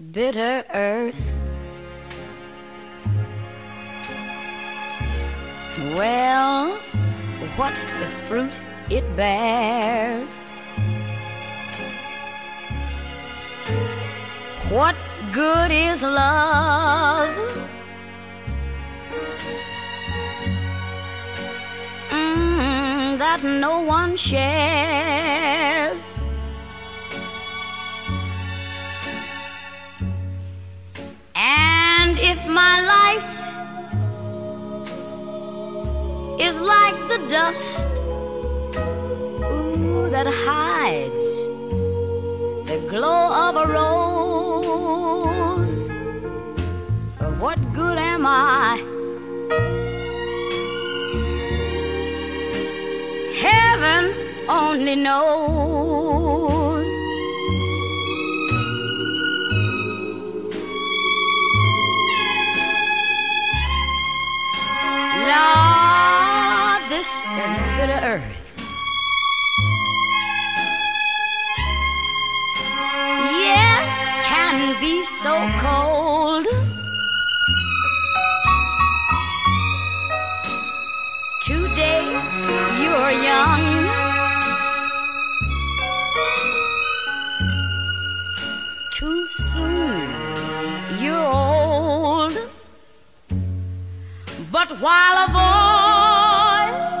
bitter earth. Well, what the fruit it bears? What good is love? That no one shares. And if my life is like the dust that hides the glow of a rose, what good am I? Heaven only knows. Lord, this bitter earth, yes, can be so cold. Today you're young, too soon you're old. But while a voice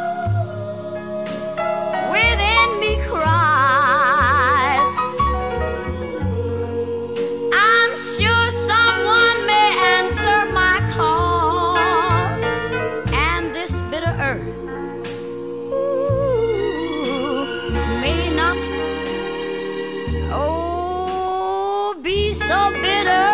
within me cries, I'm sure someone may answer my call, and this bitter earth may not, oh, be so bitter.